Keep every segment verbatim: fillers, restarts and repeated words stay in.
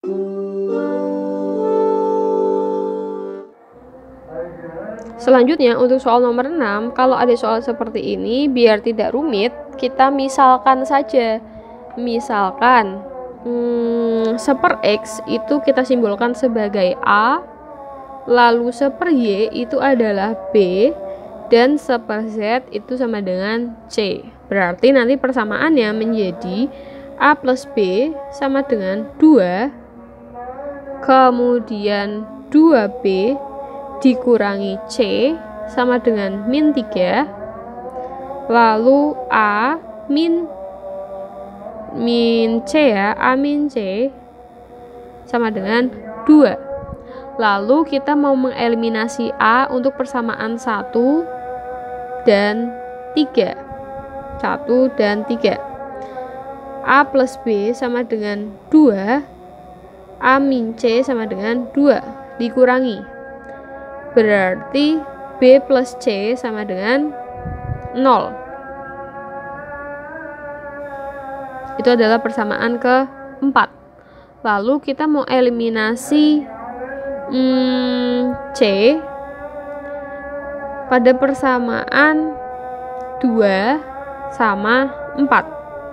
Selanjutnya untuk soal nomor enam, kalau ada soal seperti ini, biar tidak rumit, kita misalkan saja. Misalkan hmm, seper X itu kita simbolkan sebagai A, lalu seper Y itu adalah B, dan seper Z itu sama dengan C. Berarti nanti persamaannya menjadi A plus B sama dengan dua, kemudian dua B dikurangi C sama dengan min tiga, lalu A min min C ya, A min C sama dengan dua. Lalu kita mau mengeliminasi A untuk persamaan satu dan tiga. satu dan tiga. A plus B sama dengan dua, A min C sama dengan dua, dikurangi. Berarti B plus C sama dengan nol. Itu adalah persamaan keempat. Lalu kita mau eliminasi hmm, C pada persamaan dua sama empat.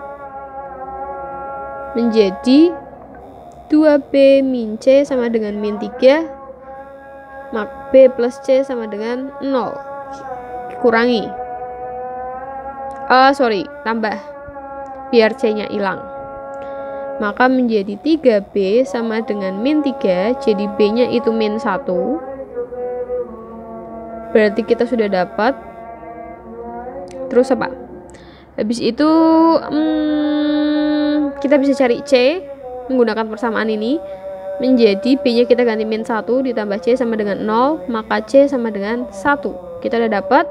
Menjadi dua B min C sama dengan min tiga, maka B plus C sama dengan nol. Kurangi. Oh, sorry, tambah. Biar C-nya hilang. Maka menjadi tiga B sama dengan min tiga, jadi B-nya itu min satu. Berarti kita sudah dapat. Terus apa? Habis itu hmm, kita bisa cari C menggunakan persamaan ini. Menjadi B-nya kita ganti min satu ditambah C sama dengan nol, maka C sama dengan satu. Kita udah dapat.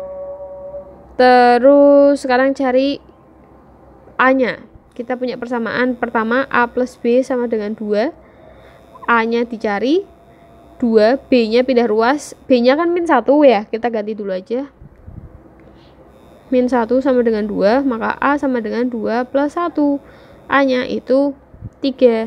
Terus sekarang cari A-nya. Kita punya persamaan pertama A plus B sama dengan dua. A-nya dicari dua, B-nya pindah ruas. B-nya kan min satu ya, kita ganti dulu aja. Min satu sama dengan dua, maka A sama dengan dua plus satu. A-nya itu tiga.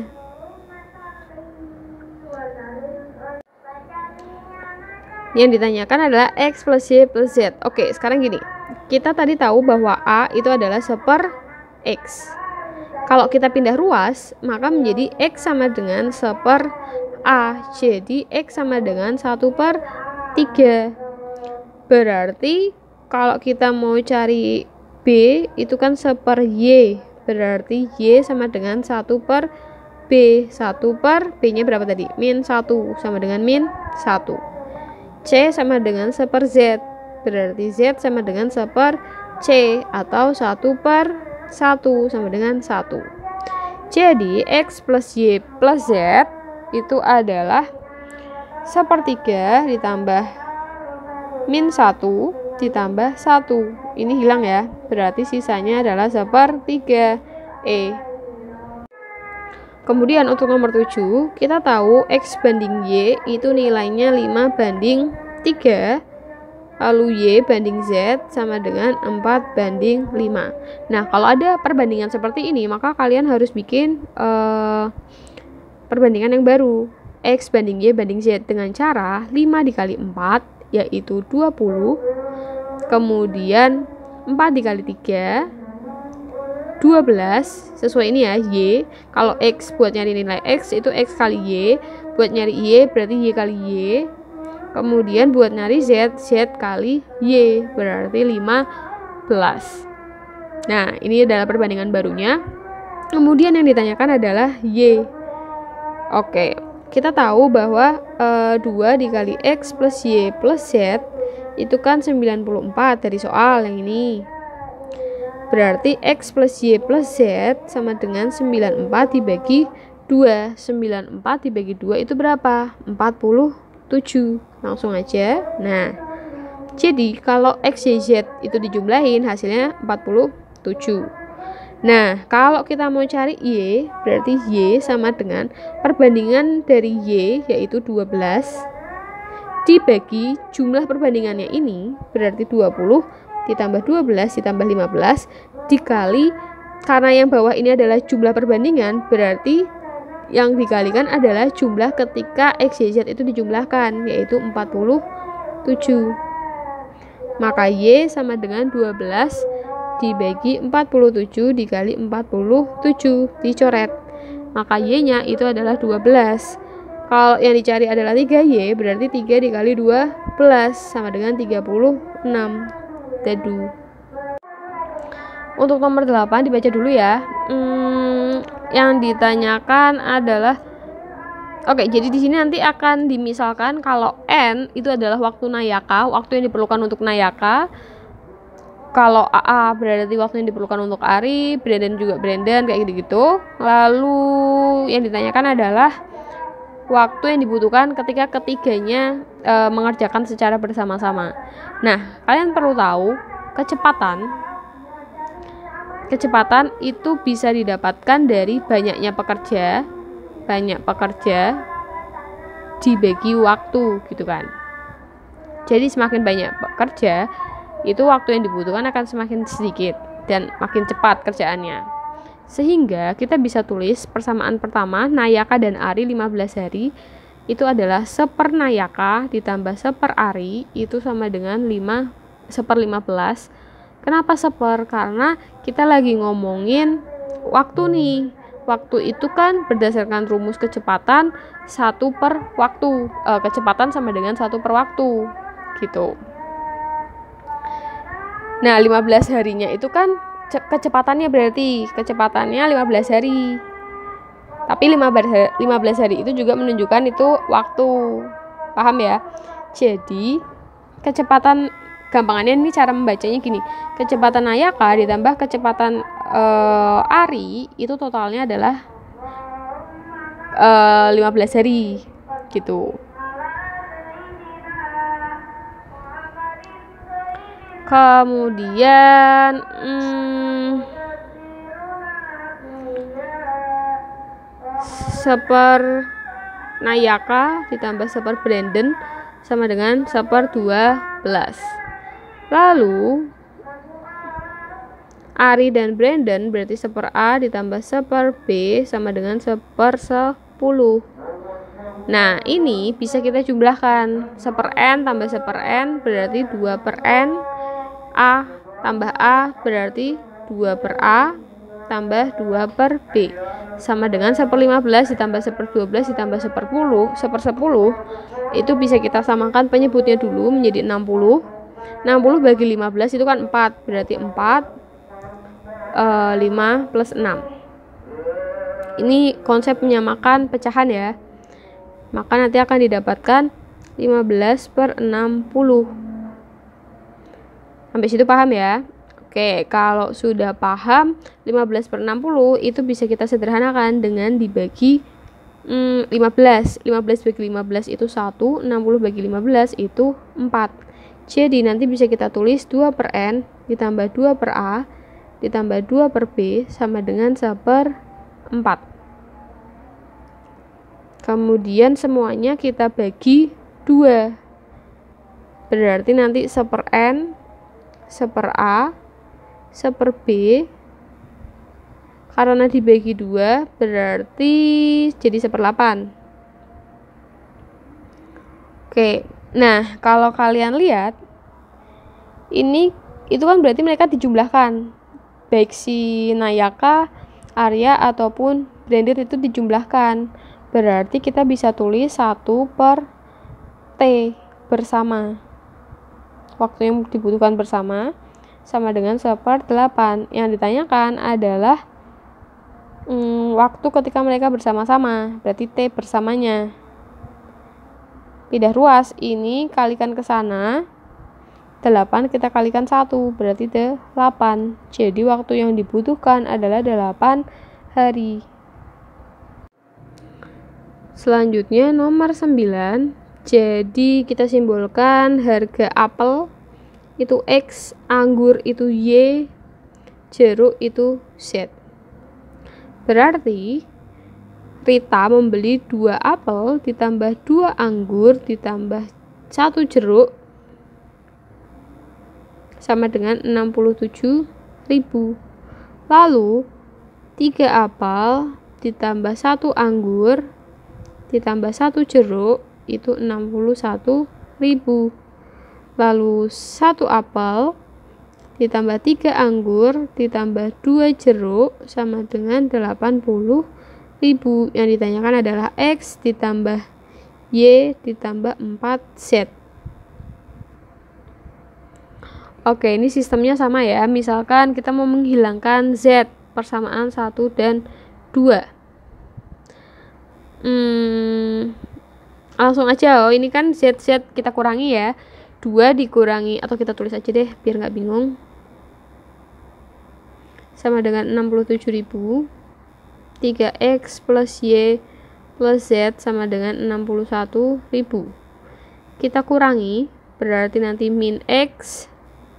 Yang ditanyakan adalah X plus Y plus Z. Oke, sekarang gini. Kita tadi tahu bahwa A itu adalah seper X. Kalau kita pindah ruas, maka menjadi X sama dengan seper A. Jadi X sama dengan satu per tiga. Berarti kalau kita mau cari B, itu kan seper Y. Berarti Y sama dengan satu per B. satu per B-nya berapa tadi? Min satu sama dengan min satu. C sama dengan seper Z, berarti Z sama dengan seper C, atau satu per satu sama dengan satu. Jadi X plus Y plus Z itu adalah sepertiga ditambah min satu ditambah satu. Ini hilang ya, berarti sisanya adalah sepertiga. E. Kemudian untuk nomor tujuh, kita tahu X banding Y itu nilainya lima banding tiga, lalu Y banding Z sama dengan empat banding lima. Nah, kalau ada perbandingan seperti ini, maka kalian harus bikin uh, perbandingan yang baru. X banding Y banding Z dengan cara lima dikali empat, yaitu dua puluh. Kemudian empat dikali tiga, dua belas, sesuai ini ya, Y. Kalau X buat nyari nilai X itu X kali Y, buat nyari Y berarti Y kali Y. Kemudian buat nyari Z, Z kali Y, berarti lima belas. Nah, ini adalah perbandingan barunya. Kemudian yang ditanyakan adalah Y. Oke, kita tahu bahwa e, dua dikali X plus Y plus Z itu kan sembilan puluh empat dari soal yang ini. Berarti X plus Y plus Z sama dengan sembilan puluh empat dibagi dua. sembilan puluh empat dibagi dua itu berapa? empat puluh tujuh. Langsung aja. Nah, jadi kalau X, Y, Z itu dijumlahin hasilnya empat puluh tujuh. Nah, kalau kita mau cari Y, berarti Y sama dengan perbandingan dari Y yaitu dua belas dibagi jumlah perbandingannya ini, berarti dua puluh ditambah dua belas ditambah lima belas dikali, karena yang bawah ini adalah jumlah perbandingan, berarti yang dikalikan adalah jumlah ketika X, Y, Z itu dijumlahkan, yaitu empat puluh tujuh. Maka Y sama dengan dua belas dibagi empat puluh tujuh dikali empat puluh tujuh, dicoret. Maka Y-nya itu adalah dua belas. Kalau yang dicari adalah tiga Y, berarti tiga dikali dua belas sama dengan tiga puluh enam. Dadu. Untuk nomor delapan dibaca dulu ya. Hmm, yang ditanyakan adalah Oke, jadi di sini nanti akan dimisalkan kalau N itu adalah waktu Nayaka, waktu yang diperlukan untuk Nayaka. Kalau A A berarti waktu yang diperlukan untuk Ari, Brandon juga Brandon, kayak gitu-gitu. Lalu yang ditanyakan adalah waktu yang dibutuhkan ketika ketiganya e, mengerjakan secara bersama-sama. Nah, kalian perlu tahu kecepatan Kecepatan itu bisa didapatkan dari banyaknya pekerja, banyak pekerja dibagi waktu, gitu kan. Jadi semakin banyak pekerja, itu waktu yang dibutuhkan akan semakin sedikit dan makin cepat kerjaannya. Sehingga kita bisa tulis persamaan pertama, Nayaka dan Ari lima belas hari, itu adalah seper Nayaka ditambah seper Ari, itu sama dengan lima seper lima belas. Kenapa seper? Karena kita lagi ngomongin waktu nih. Waktu itu kan berdasarkan rumus kecepatan satu per waktu. E, kecepatan sama dengan satu per waktu. Gitu. Nah, lima belas harinya itu kan kecepatannya berarti. Kecepatannya lima belas hari. Tapi lima belas hari itu juga menunjukkan itu waktu. Paham ya? Jadi, kecepatan gampangannya ini cara membacanya gini, kecepatan Nayaka ditambah kecepatan uh, Ari itu totalnya adalah uh, lima belas hari gitu. Kemudian hmm, seper Nayaka ditambah seper Brandon sama dengan seper dua belas. Lalu Ari dan Brandon berarti seper A ditambah seper B sama dengan seper sepuluh. Nah, ini bisa kita jumlahkan. Seper N tambah seper N berarti dua per N. A tambah A berarti dua per A tambah dua per B sama dengan seper lima belas ditambah seper dua belas ditambah seper sepuluh. Seper sepuluh itu bisa kita samakan penyebutnya dulu menjadi enam puluh. enam puluh bagi lima belas itu kan empat, berarti empat, uh, lima plus enam. Ini konsep menyamakan pecahan ya. Maka nanti akan didapatkan lima belas per enam puluh. Sampai situ paham ya? Oke, kalau sudah paham lima belas per enam puluh itu bisa kita sederhanakan dengan dibagi hmm, lima belas. lima belas bagi lima belas itu satu, enam puluh bagi lima belas itu empat. Jadi nanti bisa kita tulis dua per N ditambah dua per A ditambah dua per B sama dengan seper empat. Kemudian semuanya kita bagi dua. Berarti nanti seper N, seper A, seper B. Karena dibagi dua berarti jadi seper delapan. Oke. Nah, kalau kalian lihat ini itu kan berarti mereka dijumlahkan. Baik si Nayaka, Arya ataupun Brandon itu dijumlahkan. Berarti kita bisa tulis satu per T bersama. Waktu yang dibutuhkan bersama sama dengan seper delapan. Yang ditanyakan adalah hmm, waktu ketika mereka bersama-sama. Berarti T bersamanya. Pindah ruas, ini kalikan ke sana, delapan kita kalikan satu, berarti delapan. Jadi waktu yang dibutuhkan adalah delapan hari. Selanjutnya nomor sembilan. Jadi kita simbolkan harga apel itu X, anggur itu Y, jeruk itu Z. Berarti Rita membeli dua apel ditambah dua anggur ditambah satu jeruk sama dengan enam puluh tujuh ribu. Lalu tiga apel ditambah satu anggur ditambah satu jeruk itu enam puluh satu ribu. Lalu satu apel ditambah tiga anggur ditambah dua jeruk sama dengan delapan puluh ribu. Yang ditanyakan adalah X ditambah Y ditambah empat Z. Oke, ini sistemnya sama ya. Misalkan kita mau menghilangkan Z, persamaan satu dan dua. Hmm, langsung aja. Oh, ini kan Z Z kita kurangi ya. dua dikurangi, atau kita tulis aja deh biar nggak bingung, sama dengan enam puluh tujuh ribu. tiga X plus Y plus Z sama dengan enam puluh satu ribu. Kita kurangi, berarti nanti min X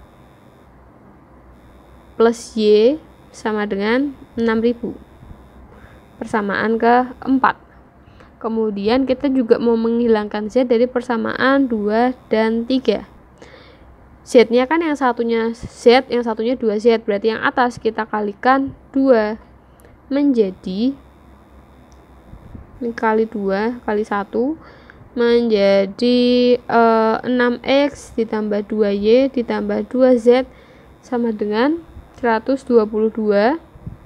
plus Y sama dengan enam ribu. Persamaan keempat. Kemudian kita juga mau menghilangkan Z dari persamaan dua dan tiga. Z-nya kan yang satunya Z, yang satunya dua Z. Berarti yang atas kita kalikan dua. Menjadi, ini kali dua, kali satu. Menjadi uh, enam X ditambah dua Y ditambah dua Z sama dengan seratus dua puluh dua.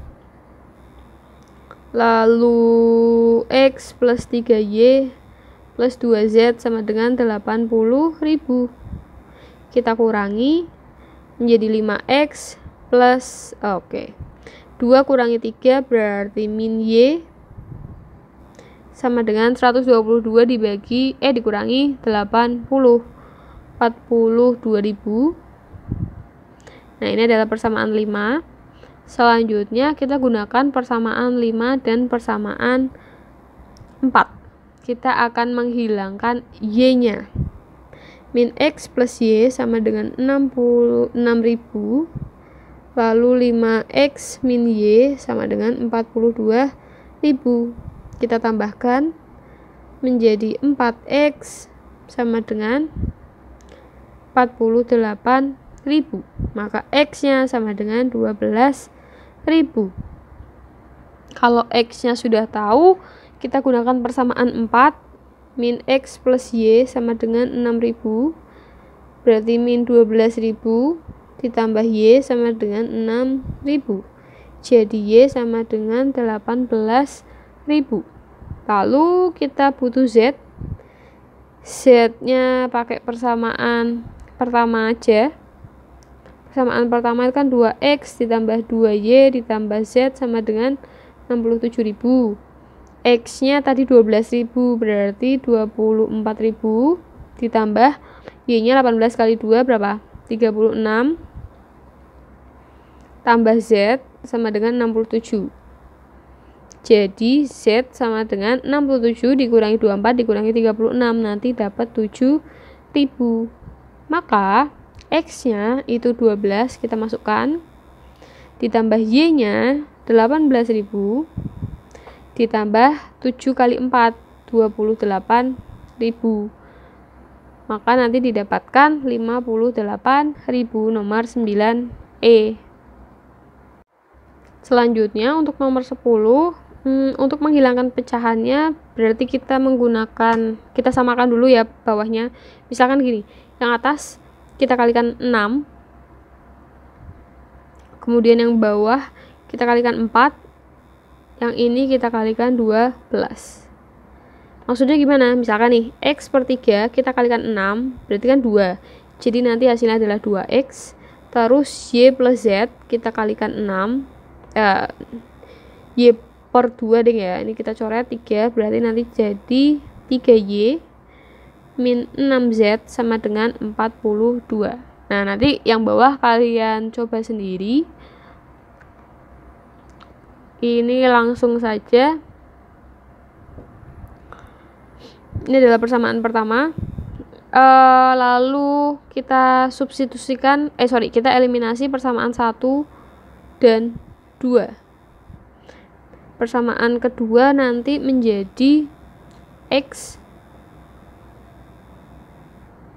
Lalu X plus tiga Y plus dua Z sama dengan delapan puluh ribu. Kita kurangi menjadi lima X plus oke okay. dua kurangi tiga berarti min Y sama dengan seratus dua puluh dua dibagi eh dikurangi delapan puluh, empat puluh dua ribu. Nah, ini adalah persamaan lima. Selanjutnya kita gunakan persamaan lima dan persamaan empat. Kita akan menghilangkan Y-nya. Min X plus Y sama dengan enam puluh enam ribu. Lalu lima X min Y sama dengan empat puluh dua ribu. Kita tambahkan menjadi empat X sama dengan empat puluh delapan ribu. Maka X-nya sama dengan dua belas ribu. Kalau X-nya sudah tahu, kita gunakan persamaan empat. Min X plus Y sama dengan enam ribu. Berarti min dua belas ribu ditambah Y sama dengan enam ribu. Jadi Y sama dengan delapan belas ribu. Lalu kita butuh Z. Z-nya pakai persamaan pertama aja. Persamaan pertama itu kan dua X ditambah dua Y ditambah Z sama dengan enam puluh tujuh ribu. X-nya tadi dua belas ribu, berarti dua puluh empat ribu ditambah Y-nya delapan belas kali dua berapa? tiga puluh enam tambah Z sama dengan enam puluh tujuh. Jadi Z sama dengan enam puluh tujuh dikurangi dua puluh empat dikurangi tiga puluh enam, nanti dapat tujuh ribu. Maka X-nya itu dua belas, kita masukkan, ditambah Y-nya delapan belas ribu, ditambah tujuh kali empat, dua puluh delapan ribu. Maka nanti didapatkan lima puluh delapan ribu, nomor sembilan E. Selanjutnya untuk nomor sepuluh, hmm, untuk menghilangkan pecahannya berarti kita menggunakan, kita samakan dulu ya bawahnya. Misalkan gini, yang atas kita kalikan enam, kemudian yang bawah kita kalikan empat, yang ini kita kalikan dua belas. Maksudnya gimana? Misalkan nih, X per tiga kita kalikan enam, berarti kan dua. Jadi nanti hasilnya adalah dua X. Terus Y plus Z kita kalikan enam, eh, Y per dua deh ya. Ini kita coret tiga, berarti nanti jadi tiga Y min enam Z sama dengan empat puluh dua. Nah, nanti yang bawah kalian coba sendiri. Ini langsung saja. Ini adalah persamaan pertama. Uh, lalu kita substitusikan, eh sorry, kita eliminasi persamaan satu dan dua. Persamaan kedua nanti menjadi X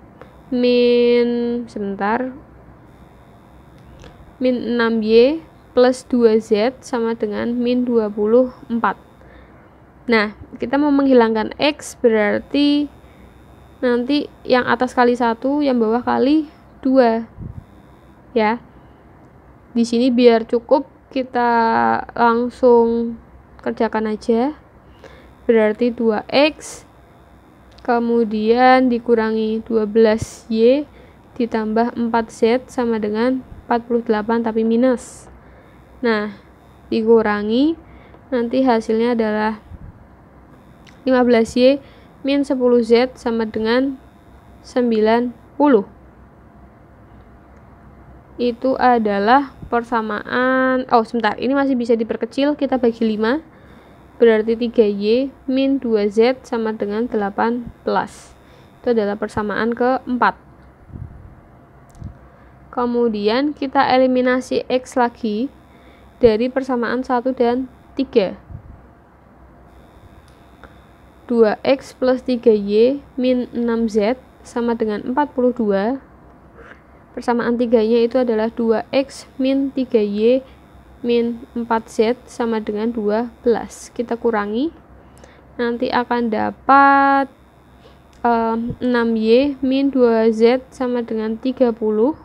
min sebentar min enam Y plus dua z sama dengan min dua puluh empat. Nah, kita mau menghilangkan X, berarti nanti yang atas kali satu, yang bawah kali dua. Ya. Di sini biar cukup, kita langsung kerjakan aja. Berarti dua x kemudian dikurangi dua belas y ditambah empat z sama dengan empat puluh delapan tapi minus. Nah, dikurangi, nanti hasilnya adalah lima belas y min sepuluh z sama dengan sembilan puluh. Itu adalah persamaan, oh sebentar, ini masih bisa diperkecil, kita bagi lima, berarti tiga y min dua z sama dengan delapan belas. Itu adalah persamaan keempat. Kemudian kita eliminasi X lagi dari persamaan satu dan tiga. dua x plus tiga y min enam z sama dengan empat puluh dua. Persamaan tiganya itu adalah dua x min tiga y min empat z sama dengan dua belas. Kita kurangi, nanti akan dapat um, enam y min dua z sama dengan tiga puluh.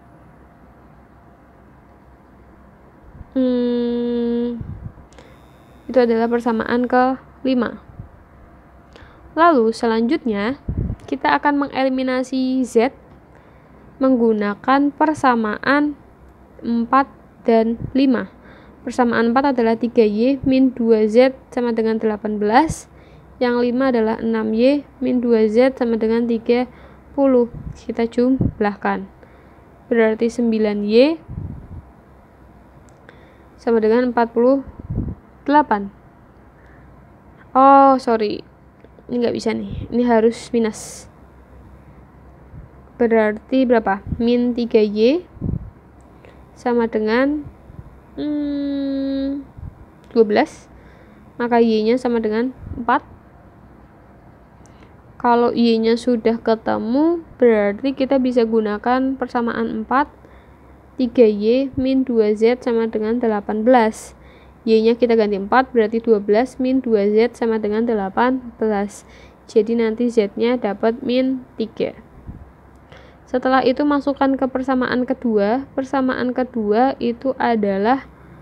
Hmm, itu adalah persamaan ke lima. Lalu selanjutnya kita akan mengeliminasi z menggunakan persamaan empat dan lima. Persamaan empat adalah tiga y min dua z sama dengan delapan belas. Yang lima adalah enam y min dua z sama dengan tiga puluh. Kita jumlahkan. Berarti sembilan y sama dengan empat puluh delapan. Oh, sorry. Ini nggak bisa nih. Ini harus minus. Berarti berapa? Min tiga y sama dengan hmm, dua belas. Maka y-nya sama dengan empat. Kalau y-nya sudah ketemu, berarti kita bisa gunakan persamaan empat. tiga y min dua z sama dengan delapan belas. Y-nya kita ganti empat, berarti dua belas min dua z sama dengan delapan belas. Jadi nanti z-nya dapat min tiga. Setelah itu masukkan ke persamaan kedua. Persamaan kedua itu adalah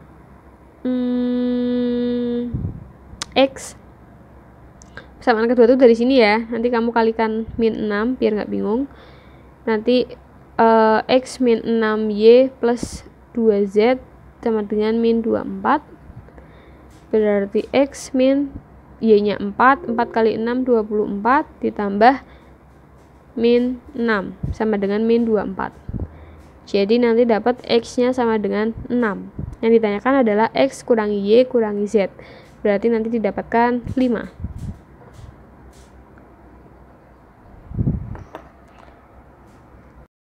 hmm, X. Persamaan kedua itu dari sini ya. Nanti kamu kalikan min enam biar nggak bingung. Nanti uh, X min enam y plus dua z sama dengan min dua puluh empat. Berarti X min y-nya empat. empat kali enam dua puluh empat ditambah min enam sama dengan min dua puluh empat. Jadi nanti dapat X-nya sama dengan enam. Yang ditanyakan adalah X kurangi Y kurangi Z. Berarti nanti didapatkan lima.